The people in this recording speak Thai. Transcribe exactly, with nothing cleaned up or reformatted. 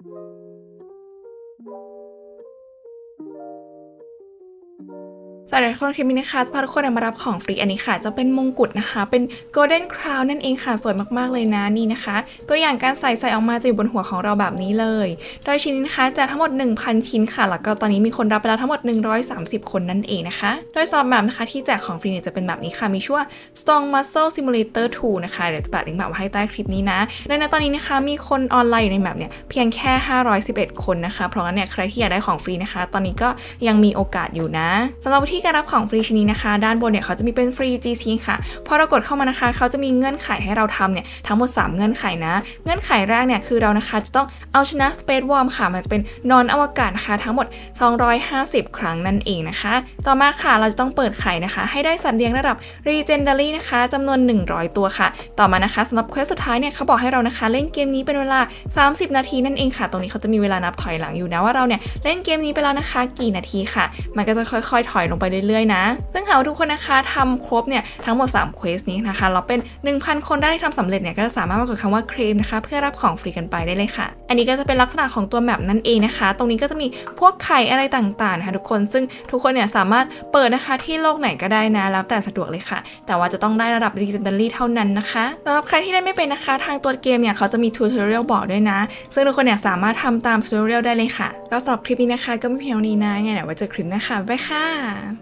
สวัสดีทุกคนคลิปนี้นะคะจะพาทุกคนมารับของฟรีอันนี้ค่ะจะเป็นมงกุฎนะคะเป็น Golden Crown นั่นเองค่ะสวยมากๆเลยนะนี่นะคะตัวอย่างการใส่ใส่ออกมาจะอยู่บนหัวของเราแบบนี้เลยโดยชิ้นนี้นะคะจะทั้งหมด หนึ่งพัน ชิ้นค่ะแล้วก็ตอนนี้มีคนรับไปแล้วทั้งหมดหนึ่งร้อยสามสิบคนนั่นเองนะคะโดยสำหรับแบบนะคะที่แจกของฟรีเนี่ยจะเป็นแบบนี้ค่ะมีชื่อว่า Strong Muscle Simulator ทู นะคะเดี๋ยวจะแปะลิงก์แบบไว้ให้ใต้คลิปนี้นะโดยในตอนนี้นะคะมีคนออนไลน์อยู่ในแบบเนี่ยเพียงแค่ห้าร้อยสิบเอ็ดคนนะคะเพราะงั้นเนี่ยใครที่อยากได้ของฟรีนะคะตอนนี้ก็ยังมีโอกาสอยู่นะสำหรับวิธีการรับของฟรีชิ้นนี้นะคะด้านบนเนี่ยเขาจะมีเป็นฟรี จี ซี ค่ะพอเรากดเข้ามานะคะเขาจะมีเงื่อนไขให้เราทำเนี่ยทั้งหมดสามเงื่อนไขนะเงื่อนไขแรกเนี่ยคือเรานะคะจะต้องเอาชนะ Space Worm ค่ะมันจะเป็นนอนอวกาศนะคะทั้งหมดสองร้อยห้าสิบครั้งนั่นเองนะคะต่อมาค่ะเราจะต้องเปิดไข่นะคะให้ได้สัตว์เลี้ยงระดับ Legendary นะคะจำนวนหนึ่งร้อยตัวค่ะต่อมานะคะสำหรับเควสสุดท้ายเนี่ยเขาบอกให้เรานะคะเล่นเกมนี้เป็นเวลาสามสิบนาทีนั่นเองค่ะตรงนี้เขาจะมีเวลานับถอยหลังอยู่นะว่าเราเนี่ยเล่นเกมนี้ไปแล้วนะคะกี่นาทีค่ะมันก็จะค่อยๆถอยลงไปเรื่อยๆนะซึ่งหากทุกคนนะคะทำครบเนี่ยทั้งหมดสามเควสนี้นะคะเราเป็น หนึ่งพัน คนได้ที่ทำสำเร็จเนี่ยก็จะสามารถมากดคำว่าเคลมนะคะเพื่อรับของฟรีกันไปได้เลยค่ะอันนี้ก็จะเป็นลักษณะของตัวแมปนั่นเองนะคะตรงนี้ก็จะมีพวกไข่อะไรต่างๆนะคะทุกคนซึ่งทุกคนเนี่ยสามารถเปิดนะคะที่โลกไหนก็ได้นะแล้วแต่สะดวกเลยค่ะแต่ว่าจะต้องได้ระดับ Legendary เท่านั้นนะคะสำหรับใครที่เล่นไม่เป็นนะคะทางตัวเกมเนี่ยเขาจะมี Tutorial บอกด้วยนะซึ่งทุกคนเนี่ยสามารถทำตาม Tutorial ได้เลยค่ะก็สำหรับคลิปนี้นะคะก็ไม่เพียงเท่านี้นะไงเดี๋ยวไว้เจอคลิปหน้าค่ะบ๊ายบายค่ะ